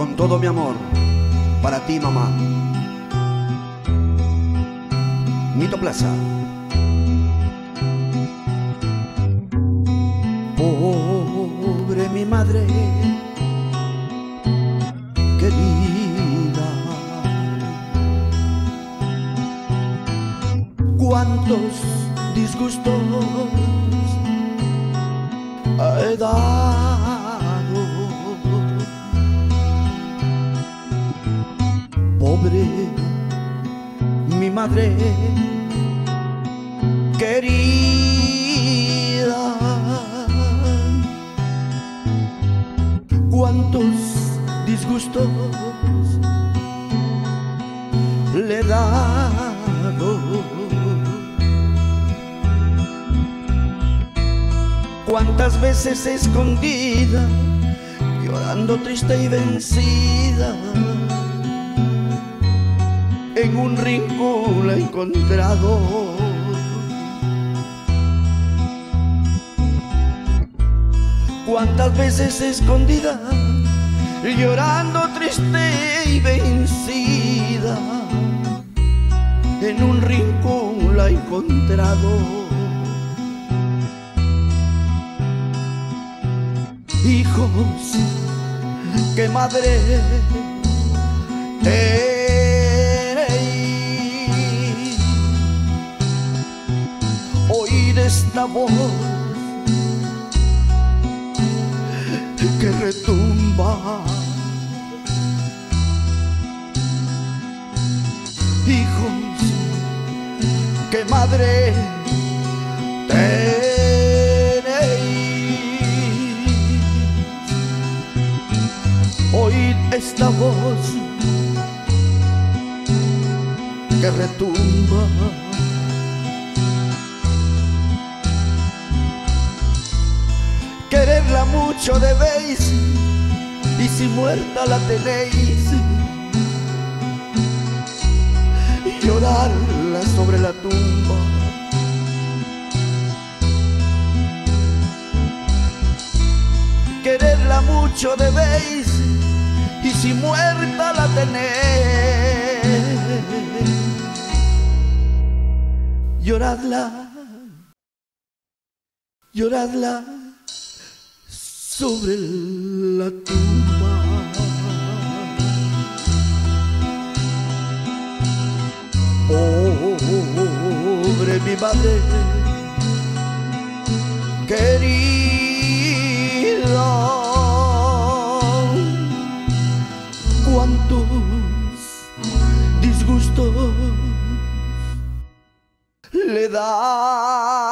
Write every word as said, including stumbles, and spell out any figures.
con todo mi amor para ti, mamá. Nito Plaza. Pobre mi madre querida, cuántos disgustos he dado. Pobre mi madre querida, cuántos disgustos le he dado. Cuántas veces escondida, llorando triste y vencida, en un rincón la he encontrado. Cuántas veces escondida, llorando triste y vencida, en un rincón la he encontrado. Hijos, qué madre tenéis, oíd esta voz que retumba. Hijos, qué madre tenéis, oíd esta voz que retumba. Quererla mucho debéis, y si muerta la tenéis, llorarla sobre la tumba. Quererla mucho debéis, y si muerta la tenéis, lloradla, lloradla sobre la tumba. Pobre mi madre querida, cuántos disgustos le da.